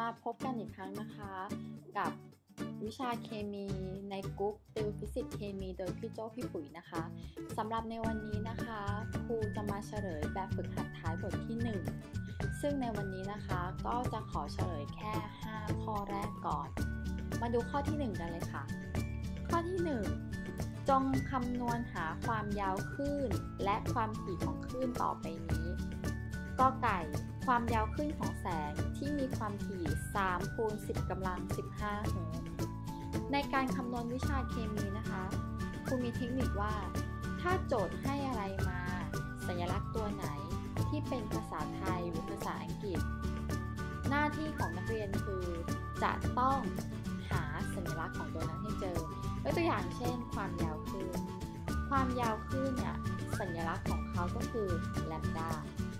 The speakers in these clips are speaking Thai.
มาพบกันอีกครั้งนะคะกับวิชาเคมีในกลุ่มติวฟิสิกส์เคมีโดยพี่โจ้พี่ปุ๋ยนะคะสำหรับในวันนี้นะคะครูจะมาเฉลยแบบฝึกหัดท้ายบทที่1ซึ่งในวันนี้นะคะก็จะขอเฉลยแค่5ข้อแรกก่อนมาดูข้อที่1กันเลยค่ะข้อที่1จงคำนวณหาความยาวคลื่นและความถี่ของคลื่นต่อไปนี้กไก่ความยาวคลื่นของแสงที่มีความถี่3คูณ10กำลัง15เฮิรตซ์ในการคำนวณวิชาเคมีนะคะครูมีเทคนิคว่าถ้าโจทย์ให้อะไรมาสัญลักษณ์ตัวไหนที่เป็นภาษาไทยหรือภาษาอังกฤษหน้าที่ของนักเรียนคือจะต้องหาสัญลักษณ์ของตัวนั้นให้เจอยกตัวอย่างเช่นความยาวคลื่นความยาวคลื่นเนี่ยสัญลักษณ์ของเขาก็คือแลมดา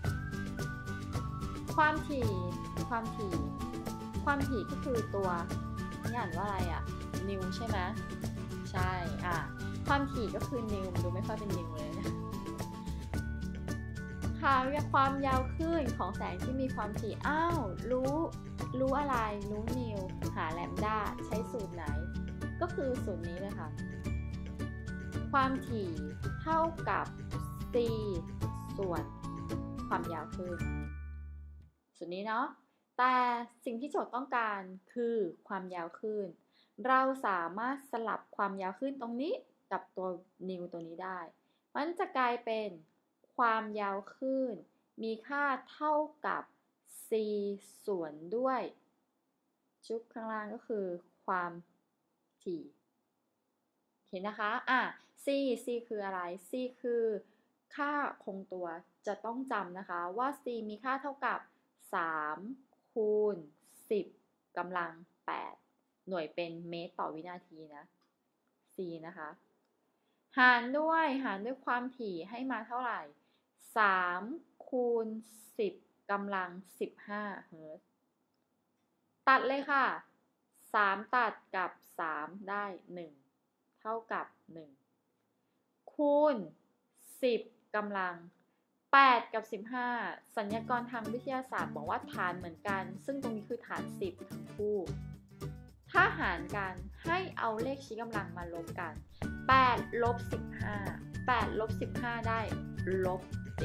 ความถี่ก็คือตัวนี่อ่านว่าอะไรอะนิวใช่ไหมใช่ความถี่ก็คือนิวดูไม่ค่อยเป็นนิวเลยนะค่ะความยาวคลื่นของแสงที่มีความถี่รู้อะไรรู้นิวหาแลมดาใช้สูตรไหนก็คือสูตรนี้เลยค่ะความถี่เท่ากับ c ส่วนความยาวคลื่นส่วนนี้เนาะแต่สิ่งที่โจทย์ต้องการคือความยาวคลื่นเราสามารถสลับความยาวคลื่นตรงนี้กับตัวนิวตัวนี้ได้มันจะกลายเป็นความยาวคลื่นมีค่าเท่ากับ c ส่วนด้วยชุดข้างล่างก็คือความถี่เห็นนะคะc คืออะไร c คือค่าคงตัวจะต้องจำนะคะว่า c มีค่าเท่ากับ3คูณ10กำลัง8หน่วยเป็นเมตรต่อวินาทีนะ c นะคะหารด้วยความถี่ให้มาเท่าไหร่3คูณ10กำลัง15เฮิรตซ์ตัดเลยค่ะ3ตัดกับ3ได้1เท่ากับ1คูณ10กำลัง8กับ15สัญญากรทางวิทยาศาสตร์บอกว่าฐานเหมือนกันซึ่งตรงนี้คือฐาน10ทั้งคู่ถ้าหารกันให้เอาเลขชี้กำลังมาลบกัน8ลบ15ได้ลบ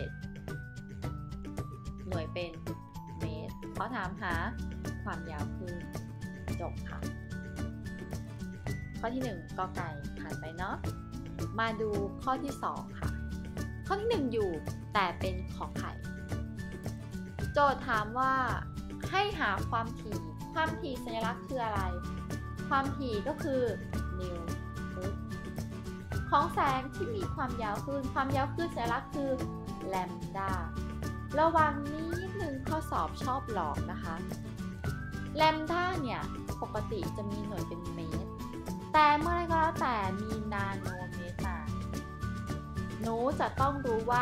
7หน่วยเป็นเมตรเขาถามหาความยาวคลื่นจบค่ะข้อที่1กไก่ผ่านไปเนาะมาดูข้อที่2ค่ะข้อที่1อยู่แต่เป็นขอไข่โจทย์ถามว่าให้หาความถี่สัญลักษณ์คืออะไรความถี่ก็คือนิวของแสงที่มีความยาวคลื่นสัญลักษณ์คือแลมดาระวังนิดนึงข้อสอบชอบหลอกนะคะแลมดาเนี่ยปกติจะมีหน่วยเป็นเมตรแต่เมื่อไรก็แล้วแต่มีนาโนเมตรมาหนูจะต้องรู้ว่า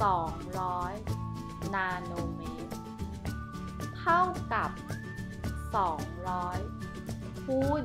200นาโนเมตรเท่ากับ200คูณ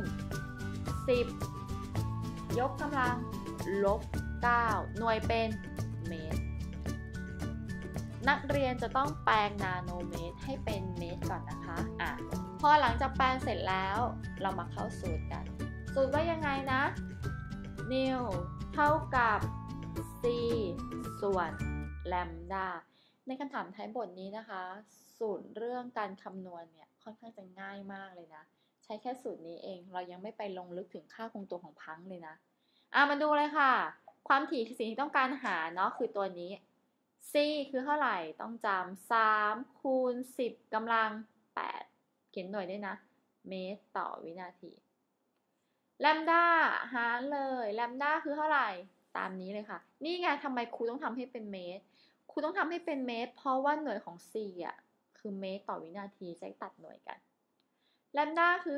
10ยกกำลังลบ9หน่วยเป็นเมตรนักเรียนจะต้องแปลงนาโนเมตรให้เป็นเมตรก่อนนะคะพอหลังจากแปลงเสร็จแล้วเรามาเข้าสูตรกันสูตรว่ายังไงนะนิวเท่ากับ c ส่วนแลมดาในคำถามท้ายบทนี้นะคะสูตรเรื่องการคำนวณเนี่ยค่อนข้างจะง่ายมากเลยนะใช้แค่สูตรนี้เองเรายังไม่ไปลงลึกถึงค่าคงตัวของพังเลยนะมาดูเลยค่ะความถี่คือสิ่งที่ต้องการหาเนาะคือตัวนี้ c คือเท่าไหร่ต้องจำ3คูณ10กำลัง8เขียนหน่วยด้วยนะเมตรต่อวินาทีแลมดาหารเลยแลมดาคือเท่าไหร่ตามนี้เลยค่ะนี่ไงทำไมครูต้องทำให้เป็นเมตรครูต้องทำให้เป็นเมตรเพราะว่าหน่วยของ c คือเมตรต่อวินาทีจะตัดหน่วยกันแลมดาคือ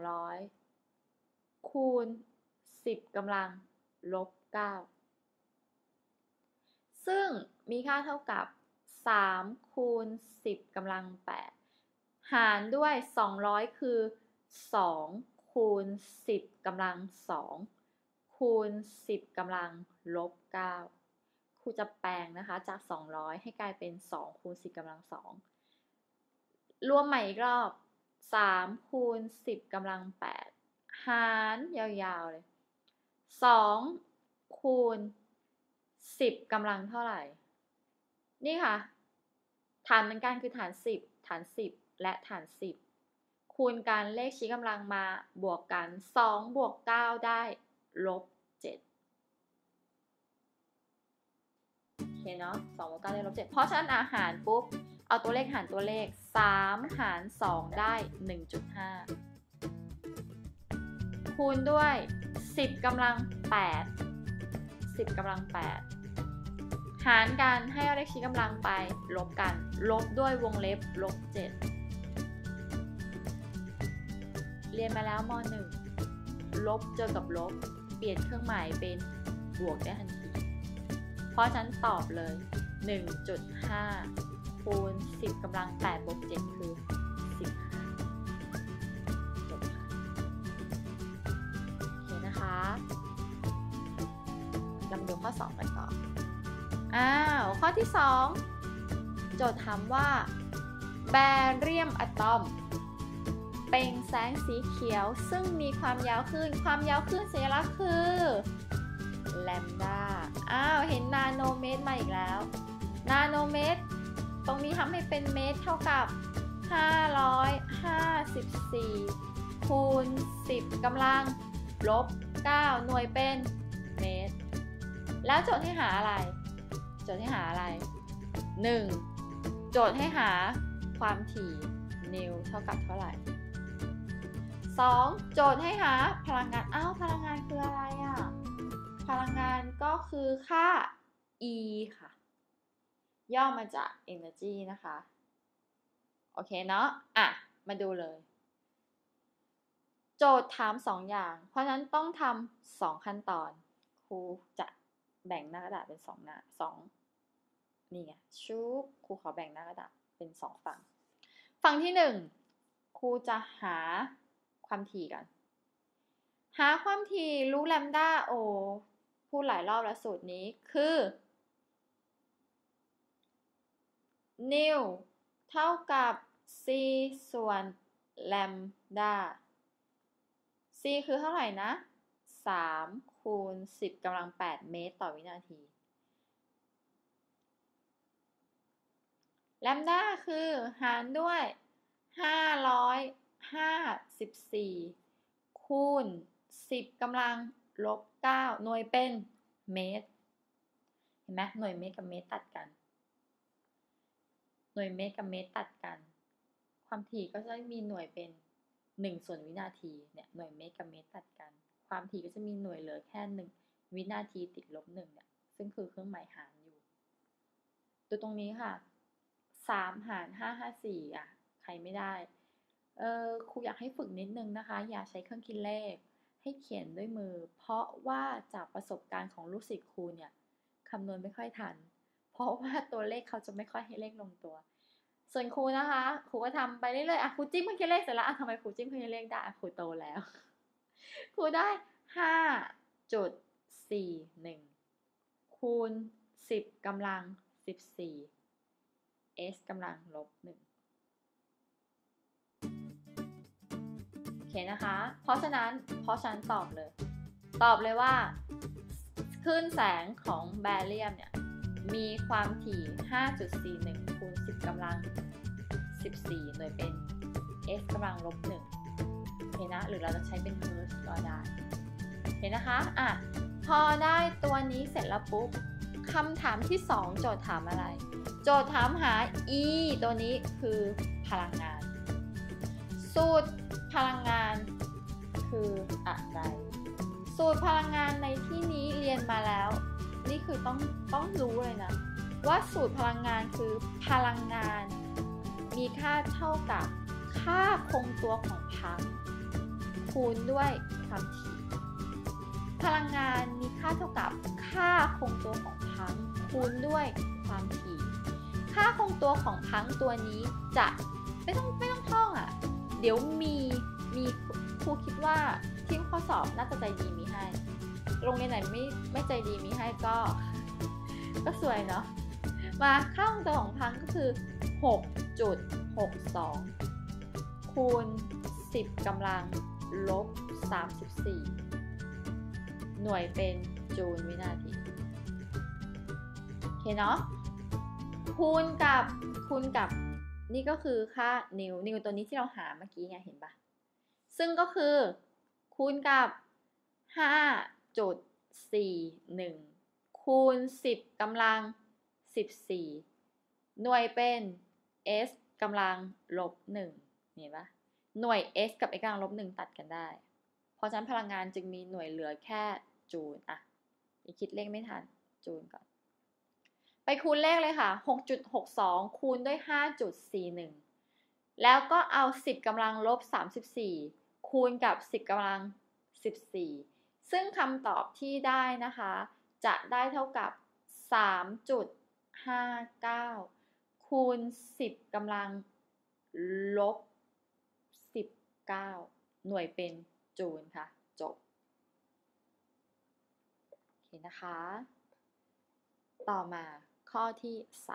200คูณ10กำลังลบ9ซึ่งมีค่าเท่ากับ3คูณ10กำลัง8หารด้วย200คือ2คูณ10กำลัง2คูณ10กำลังลบ9ครูจะแปลงนะคะจาก200ให้กลายเป็น2คูณ10กำลัง2รวมใหม่อีกรอบ 3 คูณ 10 กำลัง 8 หารยาวๆเลย2 คูณ 10 กำลังเท่าไหร่ นี่ค่ะฐานเหมือนกันคือฐาน 10 ฐาน 10 และฐาน 10 คูณกันเลขชี้กำลังมาบวกกัน2 บวก 9 ได้-7 โอเคเนาะ2 บวก 9 ได้-7 เพราะฉะนั้นอาหารปุ๊บเอาตัวเลขหารตัวเลข3 หาร 2 ได้ 1.5 คูณด้วย 10 กำลัง 8 10 กำลัง 8 หารกันให้เอาเลขชี้กำลังไปลบกันลบด้วยวงเล็บ-7 เรียนมาแล้วม.1 ลบเจอกับลบเปลี่ยนเครื่องหมายเป็นบวกได้ทันทีเพราะฉะนั้นตอบเลย 1.5 คูณ 10 กำลัง 8 บวก 7 คือ 15 จบค่ะโอเคนะคะเรามาดูข้อ 2 กันต่อข้อที่ 2 โจทย์ถามว่าแบเรียมอะตอมเปล่งแสงสีเขียวซึ่งมีความยาวคลื่นสัญลักษณ์คือแลมดาเห็นนาโนเมตรมาอีกแล้วนาโนเมตรตรงนี้ทำให้เป็นเมตรเท่ากับ554คูณ 10 กำลังลบ 9 หน่วยเป็นเมตรแล้วโจทย์ให้หาอะไร1 โจทย์ให้หาความถี่นิวเท่ากับเท่าไหร่2 โจทย์ให้หาพลังงานพลังงานคืออะไรพลังงานก็คือค่า E ค่ะย่อมาจาก energy นะคะโอเคเนาะมาดูเลยโจทย์ถาม2 อย่างเพราะฉะนั้นต้องทำ2 ขั้นตอนครูจะแบ่งหน้ากระดาษเป็น2 หน้านี่ไงครูขอแบ่งหน้ากระดาษเป็น2 ฝั่งที่1ครูจะหาความถี่กันหาความถี่รู้แลมดาพูดหลายรอบแล้วสูตรนี้คือนิวเท่ากับ c ส่วนแลมดา c คือเท่าไหร่นะ3 คูณ 10 กำลัง 8 เมตรต่อวินาทีแลมดาคือหารด้วย554คูณ 10 กำลังลบ 9 หน่วยเป็นเมตรเห็นไหมหน่วยเมตรกับเมตรตัดกันความถี่ก็จะมีหน่วยเป็น1 ส่วนวินาทีเนี่ยหน่วยเมตรกับเมตรตัดกันความถี่ก็จะมีหน่วยเหลือแค่1 วินาทีติดลบ 1เนี่ยซึ่งคือเครื่องหมายหารอยู่ดูตรงนี้ค่ะ3 หาร 554ใครไม่ได้ครูอยากให้ฝึกนิดนึงนะคะอย่าใช้เครื่องคิดเลขให้เขียนด้วยมือเพราะว่าจากประสบการณ์ของลูกศิษย์ครูเนี่ยคำนวณไม่ค่อยทันเพราะว่าตัวเลขเขาจะไม่ค่อยให้เลขลงตัวส่วนครูนะคะครูก็ทำไปเรื่อยๆครูจิ้มเครื่องคิดเลขเสร็จแล้วทำไมครูจิ้มเครื่องคิดเลขได้ครูโตแล้วครูได้ 5.41 คูณ 10 กำลัง 14 s กำลังลบ 1โอเคนะคะเพราะฉะนั้นตอบเลยว่าคลื่นแสงของแบเรียมเนี่ยมีความถี่ 5.41 คูณ 10 กำลัง 14 หน่วยเป็น s กำลังลบ 1โอเคนะหรือเราจะใช้เป็นเฮิร์ตซ์ก็ได้เห็นนะคะพอได้ตัวนี้เสร็จแล้วปุ๊บคำถามที่ 2 โจทย์ถามอะไรโจทย์ถามหา E ตัวนี้คือพลังงานสูตรพลังงานคืออะไรสูตรพลังงานในที่นี้เรียนมาแล้วนี่คือต้องรู้เลยนะว่าสูตรพลังงานคือพลังงานมีค่าเท่ากับค่าคงตัวของพังคูณด้วยความถี่พลังงานมีค่าเท่ากับค่าคงตัวของพังคูณด้วยความถี่ค่าคงตัวของพังตัวนี้จะไม่ต้องท่องเดี๋ยวมีครูคิดว่าที่ข้อสอบน่าจะใจดีมีให้โรงเรียนไหนไม่ใจดีมีให้ก็สวยเนาะมาค่าคงตัวของพังก็คือ 6.62 คูคูณ10กำลังลบ34หน่วยเป็นจูลวินาทีโอเคเนาะคูณกับนี่ก็คือค่านิวตัวนี้ที่เราหาเมื่อกี้ไงเห็นปะซึ่งก็คือคูณกับ 5.41 คูณ10กำลัง14หน่วยเป็น s กำลังลบ1เห็นปะหน่วย s กับ x กำลังลบ1ตัดกันได้เพราะฉะนั้นพลังงานจึงมีหน่วยเหลือแค่จูลอ่ะอย่าคิดเลขไม่ทันจูลก่อนไปคูณเลขเลยค่ะ 6.62 คูณด้วย 5.41 แล้วก็เอา10กำลังลบ34คูณกับ10กำลัง14ซึ่งคำตอบที่ได้นะคะจะได้เท่ากับ 3.59 คูณ10กำลังลบ19หน่วยเป็นจูลค่ะจบโอเคนะคะต่อมาข้อที่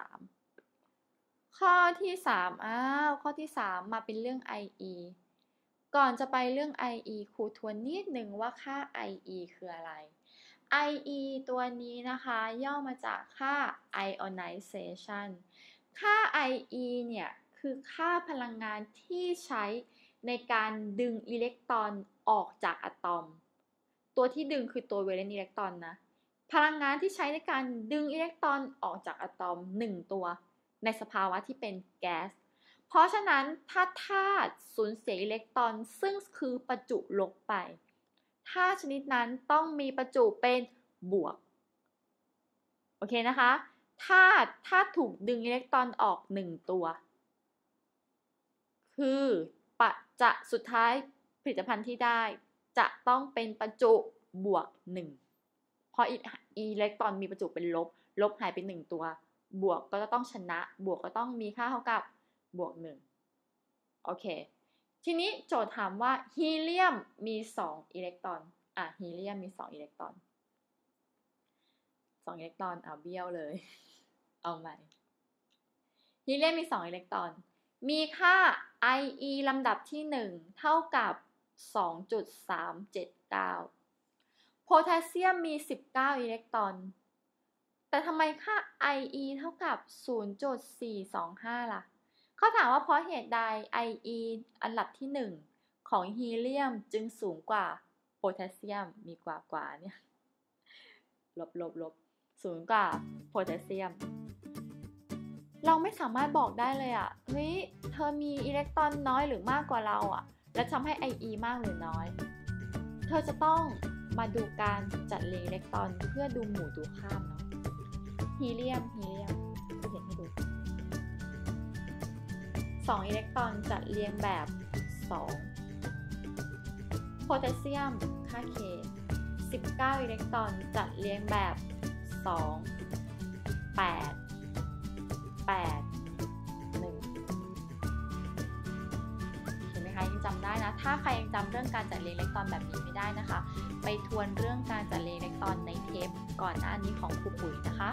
3ข้อที่ข้อที่3มาเป็นเรื่อง IE ก่อนจะไปเรื่อง IE ครูทวนนิดนึงว่าค่า IE คืออะไร IE ตัวนี้นะคะย่อมาจากค่า ionization ค่า IE เนี่ยคือค่าพลังงานที่ใช้ในการดึงอิเล็กตรอนออกจากอะตอมตัวที่ดึงคือตัวเวเลนต์อิเล็กตรอนนะพลังงานที่ใช้ในการดึงอิเล็กตรอนออกจากอะตอม1ตัวในสภาวะที่เป็นแก๊สเพราะฉะนั้นถ้าธาตุสูญเสียอิเล็กตรอนซึ่งคือประจุลบไปธาตุชนิดนั้นต้องมีประจุเป็นบวกโอเคนะคะถ้าถูกดึงอิเล็กตรอนออก1ตัวคือจะสุดท้ายผลิตภัณฑ์ที่ได้จะต้องเป็นประจุบวก1เพราะอิเล็กตรอนมีประจุเป็นลบหายไป1ตัวบวกก็จะต้องชนะบวกก็ต้องมีค่าเท่ากับบวก1โอเคทีนี้โจทย์ถามว่าฮีเลียมมี2อิเล็กตรอนฮีเลียมมี2อิเล็กตรอน2อิเล็กตรอนเบี้ยวเลยเอาใหม่ฮีเลียมมี2อิเล็กตรอนมีค่า IE ลำดับที่1เท่ากับ 2.379 โพแทสเซียมมี19อิเล็กตรอนแต่ทำไมค่า IE เท่ากับ 0.425 ล่ะเขาถามว่าเพราะเหตุใด IE อันดับที่1ของฮีเลียมจึงสูงกว่าโพแทสเซียมมีกว่าเนี่ยลบสูงกว่าโพแทสเซียมเราไม่สามารถบอกได้เลยอ่ะเฮ้ยเธอมีอิเล็กตรอนน้อยหรือมากกว่าเราอ่ะและทำให้ IE มากหรือน้อยเธอจะต้องมาดูการจัดเรียงอิเล็กตรอนเพื่อดูหมู่ดูข้ามเนาะฮีเลียมจะเห็นให้ดู2อิเล็กตรอนจัดเรียงแบบ2โพแทสเซียมค่า K 19อิเล็กตรอนจัดเรียงแบบ2 8 1เห็นไหมคะยังจำได้นะถ้าใครยังจำเรื่องการจัดเรียงอิเล็กตรอนแบบนี้ไม่ได้นะคะไปทวนเรื่องการจัดเรียงอิเล็กตรอนในเทปก่อนหน้านี้ของครูปุ๋ยนะคะ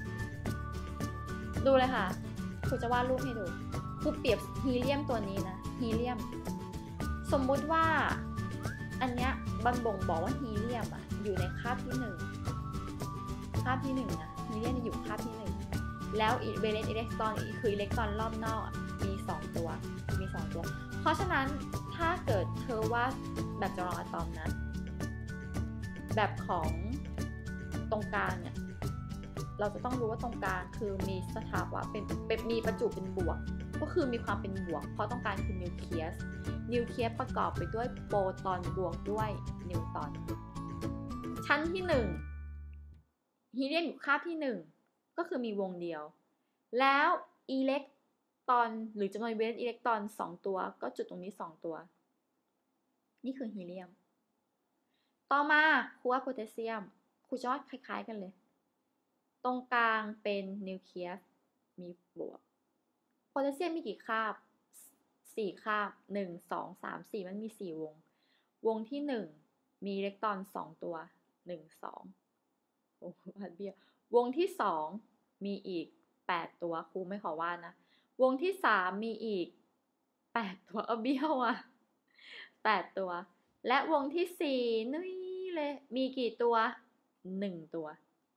ดูเลยค่ะครูจะวาดรูปให้ดูครูเปรียบฮีเลียมตัวนี้นะฮีเลียมสมมุติว่าอันเนี้ยบันบ่งบอกว่าฮีเลียมอยู่ในคาบที่1คาบที่1นะฮีเลียมอยู่คาบที่1แล้วเวเลนต์อิเล็กตรอนคืออิเล็กตรอนรอบนอกมี2ตัวเพราะฉะนั้นถ้าเกิดเธอว่าแบบจำลองอะตอมนะแบบของตรงกลางเนี่ยเราจะต้องรู้ว่าตรงกลางคือมีสถานะเป็นมีประจุเป็นบวกก็คือมีความเป็นบวกเพราะต้องการคือนิวเคลียสประกอบไปด้วยโปรตอนบวกด้วยนิวตรอนชั้นที่1ฮีเลียมอยู่คาบที่1ก็คือมีวงเดียวแล้วอิเล็กตรอนหรือจำนวนเวเลนต์อิเล็กตรอน2ตัวก็จุดตรงนี้2ตัวนี่คือฮีเลียมต่อมาครูว่าโพแทสเซียมครูจะวาดคล้ายๆกันเลยตรงกลางเป็นนิวเคลียสมีบวกโพแทสเซียมมีกี่คาบ4คาบ1 2 3 4มันมี4วงที่1มีอิเล็กตรอน2ตัว1 2โอ้พัดเบี้ยวงที่2มีอีก8ตัวครูไม่ขอวาดนะวงที่3มีอีก 8 ตัวเบี้ยวอ่ะ8 ตัวและวงที่4นี่เลยมีกี่ตัว1 ตัว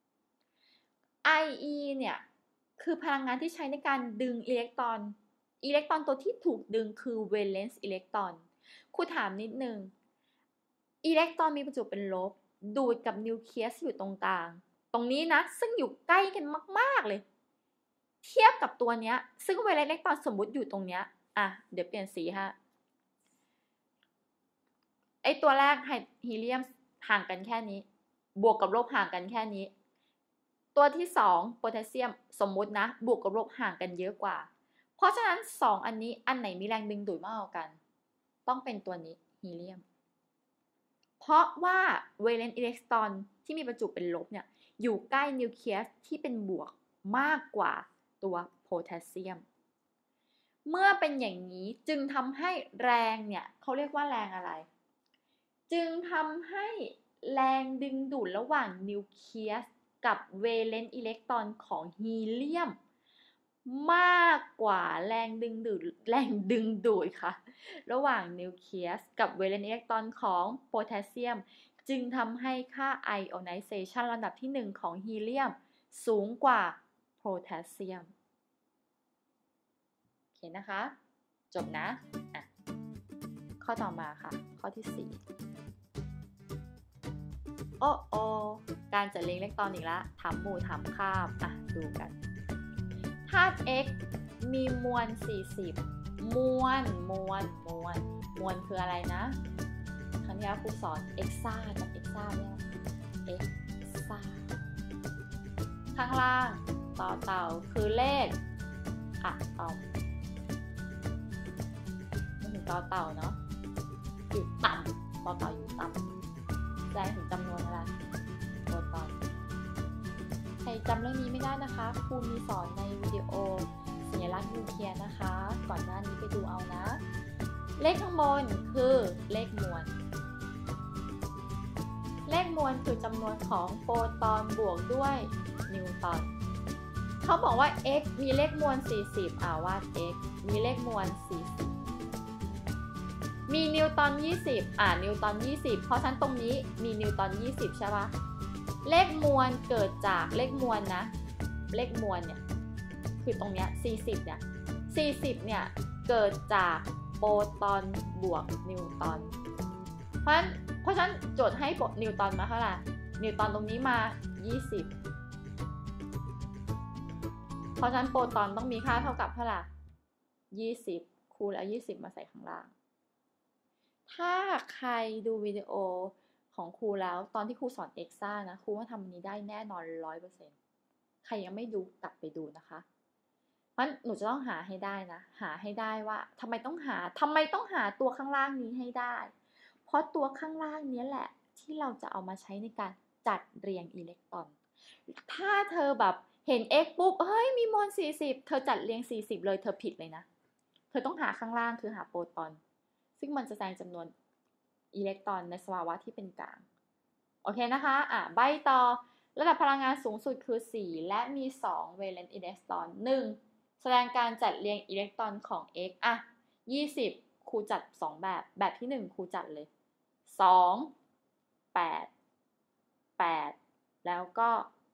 IE เนี่ยคือพลังงานที่ใช้ในการดึงอิเล็กตรอนตัวที่ถูกดึงคือ valence อิเล็กตรอนครูถามนิดนึงอิเล็กตรอนมีประจุเป็นลบดูดกับนิวเคลียสอยู่ตรงกลางตรงนี้นะซึ่งอยู่ใกล้กันมากๆเลยเทียบกับตัวเนี้ยซึ่งเวลาอิเล็กตรอนสมมุติอยู่ตรงเนี้ยอ่ะเดี๋ยวเปลี่ยนสีฮะไอตัวแรกฮีเลียมห่างกันแค่นี้บวกกับลบห่างกันแค่นี้ตัวที่2โพแทสเซียมสมมุตินะบวกกับลบห่างกันเยอะกว่าเพราะฉะนั้น2อันนี้อันไหนมีแรงดึงดูดมากกว่ากันต้องเป็นตัวนี้ฮีเลียมเพราะว่าเวเลนซ์อิเล็กตรอนที่มีประจุเป็นลบเนี่ยอยู่ใกล้นิวเคลียสที่เป็นบวกมากกว่าตัวโพแทสเซียมเมื่อเป็นอย่างนี้จึงทำให้แรงเนี่ยเขาเรียกว่าแรงอะไรจึงทำให้แรงดึงดูดระหว่างนิวเคลียสกับเวเลนซ์อิเล็กตรอนของฮีเลียมมากกว่าแรงดึงดูดค่ะระหว่างนิวเคลียสกับเวเลนซ์อิเล็กตรอนของโพแทสเซียมจึงทำให้ค่า ionization ลำดับที่1ของฮีเลียมสูงกว่าโพแทสเซียมโอเคนะคะจบนะอ่ะข้อต่อมาค่ะข้อที่4โอ้การจัดเรียงอิเล็กตรอนอีกแล้วถามหมู่ถามคาบอ่ะดูกันธาตุ X มีมวล40มวลคืออะไรนะครั้งที่แล้วครูสอนเอ็กซ่ากับเอ็กซ่าเนี่ยเอ็กซ่าข้างล่างต่อเต่าคือเลขอะตอมไม่ถึงต่อเต่าเนาะอยู่ต่ำต่อเต่าอยู่ต่ำแสดงถึงจำนวนอะไรตัวตอนใครจำเรื่องนี้ไม่ได้นะคะครูมีสอนในวิดีโอสัญลักษณ์นิวเคลียร์นะคะก่อนหน้านี้ไปดูเอานะเลขข้างบนคือเลขมวลคือจำนวนของโฟตอนบวกด้วยนิวตอนเขาบอกว่า x มีเลขมวล40วาด x มีเลขมวล40มีนิวตอน20นิวตอน20เพราะฉะนั้นตรงนี้มีนิวตอน20ใช่ปะเลขมวลเกิดจากเลขมวลนะเลขมวลเนี่ยคือตรงเนี้ย40เนี่ยเกิดจากโฟตอนบวกนิวตอนเพราะฉะนั้นโจทย์ให้นิวตอนมาเท่าไหร่นิวตอนตรงนี้มา20เพราะฉะนั้นโฟตอนต้องมีค่าเท่ากับเท่าไหร่20คูณแล้ว20มาใส่ข้างล่างถ้าใครดูวิดีโอของครูแล้วตอนที่ครูสอนเอ็กซ่านะครูว่าทำอันนี้ได้แน่นอน 100% ใครยังไม่ดูกลับไปดูนะคะเพราะหนูจะต้องหาให้ได้นะหาให้ได้ว่าทำไมต้องหาตัวข้างล่างนี้ให้ได้เพราะตัวข้างล่างนี้แหละที่เราจะเอามาใช้ในการจัดเรียงอิเล็กตรอนถ้าเธอแบบเห็น x ปุ๊บเฮ้ยมีมวล40เธอจัดเรียง40เลยเธอผิดเลยนะเธอต้องหาข้างล่างคือหาโปรตอนซึ่งมันจะแสดงจำนวนอิเล็กตรอนในสภาวะที่เป็นกลางโอเคนะคะใบต่อระดับพลังงานสูงสุดคือ4และมี2เวเลนซ์อิเล็กตรอน1แสดงการจัดเรียงอิเล็กตรอนของ x 20ครูจัด2แบบที่1ครูจัดเลย2 8แล้วก็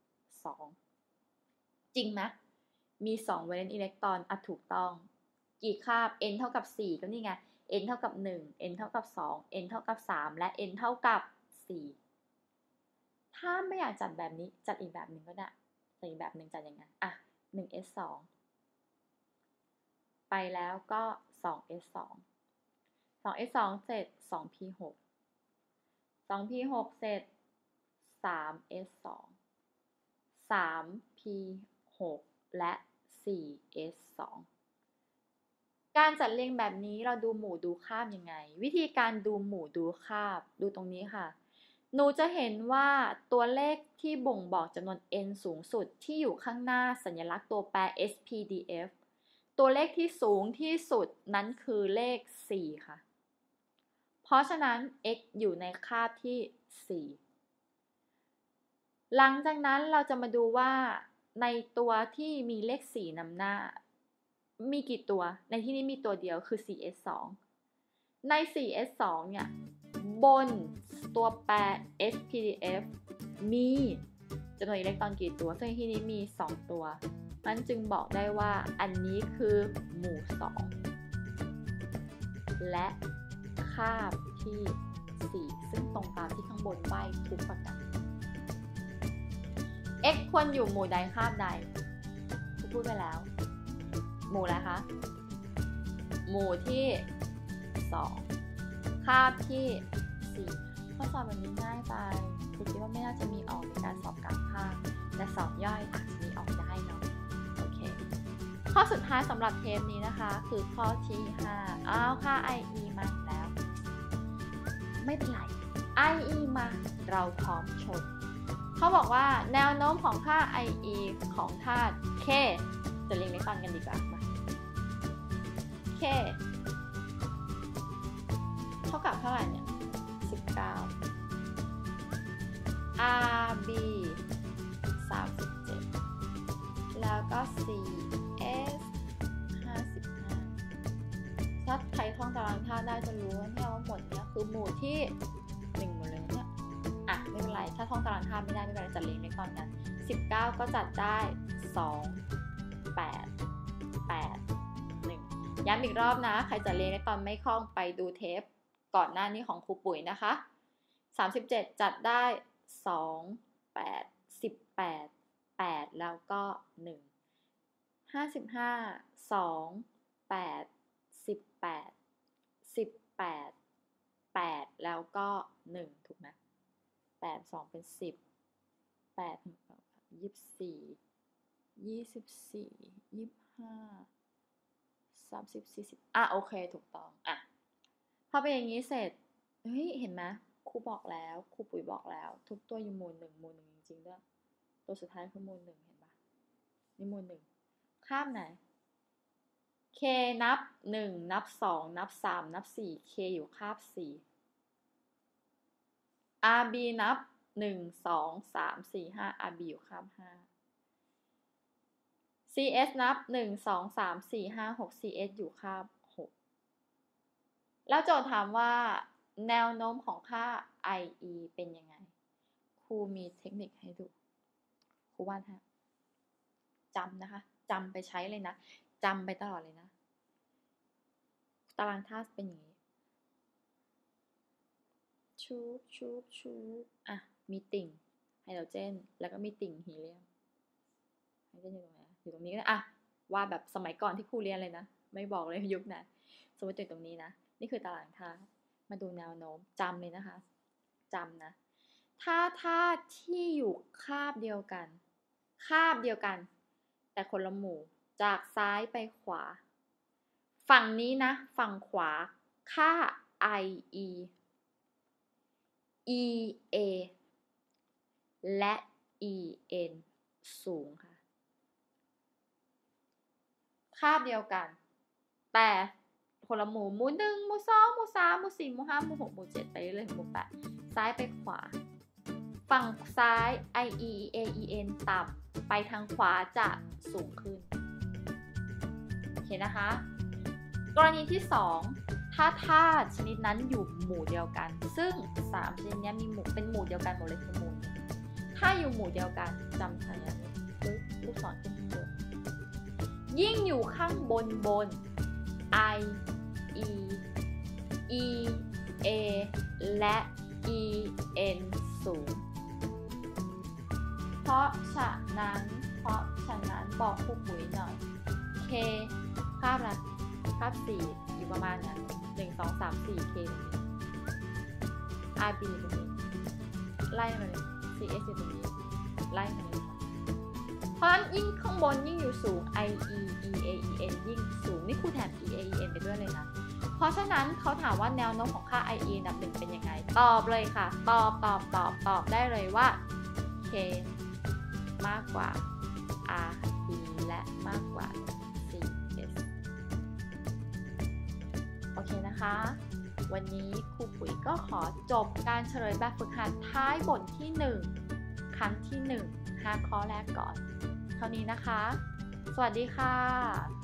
2จริงไหมมี2เวเลนซ์อิเล็กตรอนถูกต้องกี่คาบ n เท่ากับ4ก็นี่ไงn เท่ากับ1 n เท่ากับ2 n เท่ากับ3และ n เท่ากับ4ถ้าไม่อยากจัดแบบนี้จัดอีกแบบหนึ่งก็ได้จัดอีกแบบหนึ่งจัดยังไง1s2 ไปแล้วก็ 2s2 2s2 เสร็จ 2p6 2p6 เสร็จ 3s2 3p6 และ 4s2 การจัดเรียงแบบนี้เราดูหมู่ดูคาบยังไงวิธีการดูหมู่ดูคาบดูตรงนี้ค่ะหนูจะเห็นว่าตัวเลขที่บ่งบอกจำนวน n สูงสุดที่อยู่ข้างหน้าสัญลักษณ์ตัวแปร SPDF ตัวเลขที่สูงที่สุดนั้นคือเลข4ค่ะเพราะฉะนั้น x อยู่ในคาบที่4หลังจากนั้นเราจะมาดูว่าในตัวที่มีเลข4นำหน้ามีกี่ตัวในที่นี้มีตัวเดียวคือ 4s2 ใน 4s2 เนี่ยบนตัวแปร sPdF มีจำนวนอิเล็กตรอนกี่ตัวซึ่งที่นี้มี2ตัวมันจึงบอกได้ว่าอันนี้คือหมู่2และคาบที่4ซึ่งตรงตามที่ข้างบนใบ้ทุกประการ x ควรอยู่หมู่ใดคาบใดพูดไปแล้วหมู่อะไรคะหมู่ที่2คาบที่4ข้อสอบแบบนี้ง่ายไปคุณคิดว่าไม่น่าจะมีออกในการสอบกลางภาคแต่สอบย่อยอาจจะมีออกได้เนาะโอเคข้อสุดท้ายสำหรับเทปนี้นะคะคือข้อที่5ค่า IE มาแล้ว ไม่เป็นไร IE มาเราพร้อมชมเขาบอกว่าแนวโน้มของค่า IE ของธาตุ K จะเรียงในฟังกันดีกว่ามา K เท่ากับเท่าไหร่เนี่ย19 RB 37แล้วก็ CS 55ถ้าใครท่องตารางธาตุได้จะรู้ว่าเนี่ยว่าหมดเนี่ยคือหมู่ที่1หมดเลยเนี่ยไม่เป็นไรถ้าท่องตารางธาตุไม่ได้ไม่เป็นไรจัดเรียงในตอนนั้น19ก็จัดได้2 8 8 1ย้ำอีกรอบนะใครจัดเรียงในตอนไม่คล่องไปดูเทปก่อนหน้านี้ของครูปุ๋ยนะคะ37จัดได้2 8 18 8แล้วก็1 55 2 8 18 18 8แล้วก็1ถูกไหม8 2เป็น10 8 24 24 25 30 40โอเคถูกต้องพอเป็นอย่างนี้เสร็จเฮ้ยเห็นไหมครูบอกแล้วครูปุ๋ยบอกแล้วทุกตัวอยู่หมู่1หมู่1จริงๆด้วยตัวสุดท้ายคือหมู่1เห็นปะนี่หมู่1ข้ามไหน K นับ1นับ2นับ3นับ4 K อยู่คาบ4 RB นับ1 2 3 4 5 RB อยู่คาบ5 CS นับ1 2 3 4 5 6 CS อยู่คาบ6แล้วโจทย์ถามว่าแนวโน้มของค่า IE เป็นยังไงครูมีเทคนิคให้ดูครูวาดให้จำนะคะจำไปใช้เลยนะจำไปตลอดเลยนะตารางธาตุเป็นอย่างนี้ชูบมีติ่งไฮโดรเจนแล้วก็มีติ่งฮีเลียมไฮโดรเจนอยู่ตรงไหนอยู่ตรงนี้ก็ได้ว่าแบบสมัยก่อนที่ครูเรียนเลยนะไม่บอกเลยยุคนั้นสมมติตรงนี้นะนี่คือตารางธาตุมาดูแนวโน้มจำเลยนะคะจำนะถ้าธาตุที่อยู่คาบเดียวกันแต่คนละหมู่จากซ้ายไปขวาฝั่งนี้นะฝั่งขวาค่า IE EA และ EN สูงค่ะคาบเดียวกันแต่คนละหมู่หมู่1หมู่2หมู่3หมู่4หมู่5หมู่6หมู่7ไปเรื่อยๆหมู่8ซ้ายไปขวาฝั่งซ้าย IE EA EN ต่ำไปทางขวาจะสูงขึ้นโอเคนะคะกรณีที่2ถ้าธาตุชนิดนั้นอยู่หมู่เดียวกันซึ่ง3ชนิดนี้มีหมู่เป็นหมู่เดียวกันหมดเลยคือหมู่ถ้าอยู่หมู่เดียวกันจำสัญญาณลูกศรขึ้นข้างบนยิ่งอยู่ข้างบนI E E A และ E N สูงเพราะฉะนั้นบอกครูปุ๋ยหน่อย K คาบละคาบ4อยู่ประมาณนั้น1 2 3 4 K ตรงนี้ RB ตรงนี้ไล่มาเลย CS อยู่ตรงนี้ไล่มาเลยเพราะฉะนั้นยิ่งข้างบนยิ่งอยู่สูง IE EA EN ยิ่งสูงนี่ครูแถม EA EN ไปด้วยเลยนะเพราะฉะนั้นเขาถามว่าแนวโน้มของค่า IE อันดับ 1เป็นยังไงตอบเลยค่ะตอบได้เลยว่า K มากกว่า RB และมากกว่า CS โอเคนะคะวันนี้ครูปุ๋ยก็ขอจบการเฉลยแบบฝึกหัดท้ายบทที่1ครั้งที่1 5ข้อแรกก่อนเท่านี้นะคะสวัสดีค่ะ